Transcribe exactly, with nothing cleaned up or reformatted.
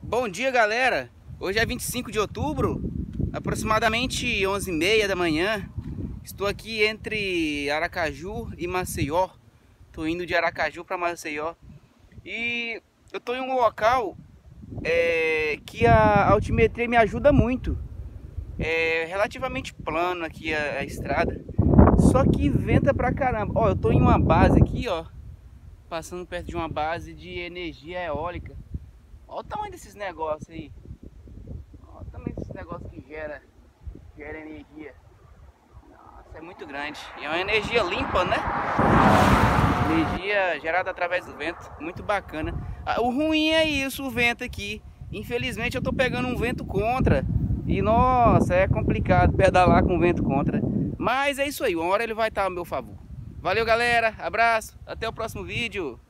Bom dia, galera. Hoje é vinte e cinco de outubro, aproximadamente onze e meia da manhã. Estou aqui entre Aracaju e Maceió. Estou indo de Aracaju para Maceió. E eu estou em um local é, que a altimetria me ajuda muito. É relativamente plano aqui a, a estrada. Só que venta pra caramba. Ó, eu estou em uma base aqui, ó. Passando perto de uma base de energia eólica. Olha o tamanho desses negócios aí. Olha o tamanho desses negócios que gera, gera energia. Nossa, é muito grande. E é uma energia limpa, né? Energia gerada através do vento. Muito bacana. O ruim é isso, o vento aqui. Infelizmente eu tô pegando um vento contra. E nossa, é complicado pedalar com vento contra. Mas é isso aí, uma hora ele vai estar a meu favor. Valeu, galera. Abraço. Até o próximo vídeo.